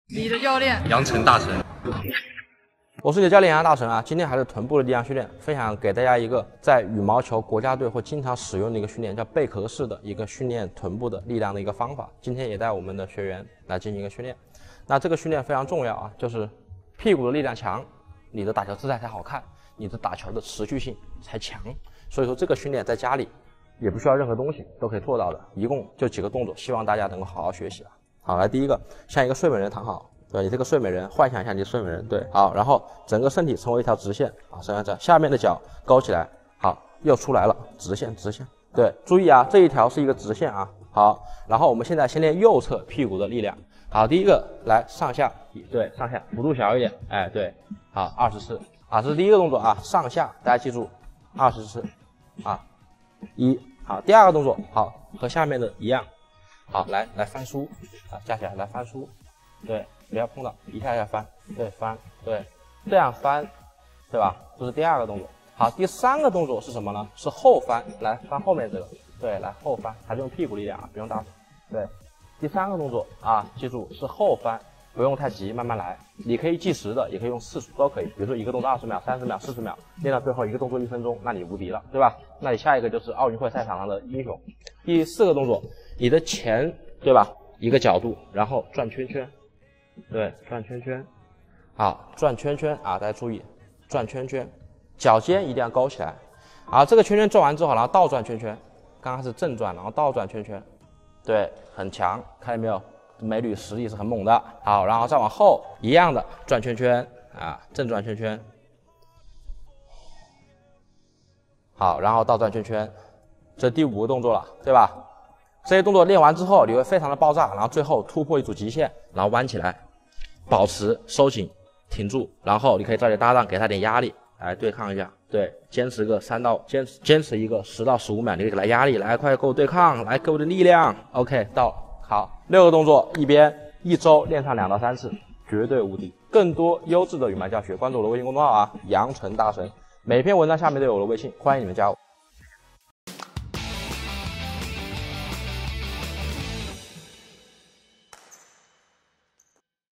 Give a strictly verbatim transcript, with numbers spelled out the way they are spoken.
你的教练杨晨大神， 我是你的教练杨大神啊，今天还是臀部的力量训练，分享给大家一个在羽毛球国家队或经常使用的一个训练，叫贝壳式的一个训练臀部的力量的一个方法。今天也带我们的学员来进行一个训练。那这个训练非常重要啊，就是屁股的力量强，你的打球姿态才好看，你的打球的持续性才强。所以说这个训练在家里也不需要任何东西都可以做到的，一共就几个动作，希望大家能够好好学习啊。好，来第一个，像一个睡美人躺好，对你这个睡美人，幻想一下你的睡美人，对，好，然后整个身体成为一条直线啊，像这样，下面的脚勾起来，好，又出来了，直线直线，对，注意啊，这一条是一个直线啊，好，然后我们现在先练右侧屁股的力量，好，第一个来上下，对，上下幅度小一点，哎，对，好，二十次啊，这是第一个动作啊，上下，大家记住，二十次啊，一，好，第二个动作，好，和下面的一样。好，来来翻书啊，架起来来翻书，对，不要碰到，一下一下翻，对，翻，对，这样翻，对吧？这是第二个动作。好，第三个动作是什么呢？是后翻，来翻后面这个，对，来后翻，还是用屁股力量啊，不用大手。对，第三个动作啊，记住是后翻，不用太急，慢慢来。你可以计时的，也可以用次数，都可以。比如说一个动作二十秒、三十秒、四十秒，练到最后一个动作一分钟，那你无敌了，对吧？那你下一个就是奥运会赛场上的英雄。第四个动作。你的前对吧，一个角度，然后转圈圈，对，转圈圈，好，转圈圈啊，大家注意，转圈圈，脚尖一定要勾起来，好，这个圈圈转完之后，然后倒转圈圈，刚刚是正转，然后倒转圈圈，对，很强，看见没有？美女实力是很猛的，好，然后再往后一样的转圈圈啊，正转圈圈，好，然后倒转圈圈，这第五个动作了，对吧？这些动作练完之后，你会非常的爆炸，然后最后突破一组极限，然后弯起来，保持收紧，挺住，然后你可以找你搭档给他点压力，来对抗一下，对，坚持个三到坚持坚持一个十到十五秒，你可以给他压力，来，快给我对抗，来给我的力量 ，OK， 到了，好，六个动作，一边一周练上两到三次，绝对无敌。更多优质的羽毛教学，关注我的微信公众号啊，杨晨大神，每篇文章下面都有我的微信，欢迎你们加我。